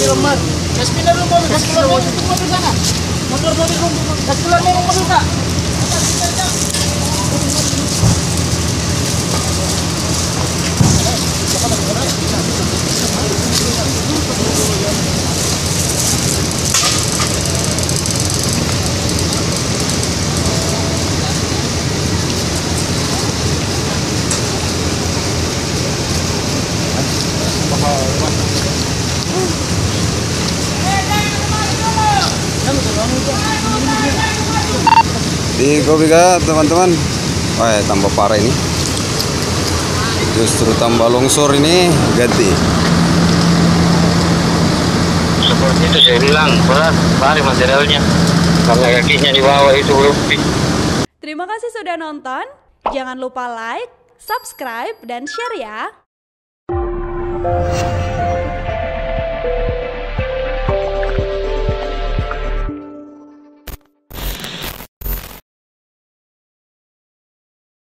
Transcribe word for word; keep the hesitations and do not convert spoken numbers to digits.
lemah. Gas pindah dulu mobil, gas keluar mobil, itu mobil sana. Motor mobil dulu, gas keluar mobil mobil kak. Di Gobega teman-teman, wah tambah parah ini. Justru tambah longsor ini ganti. Seperti itu saya bilang, berat sekali materialnya. Karena kakinya di bawah itu lebih. Terima kasih sudah nonton. Jangan lupa like, subscribe, dan share ya.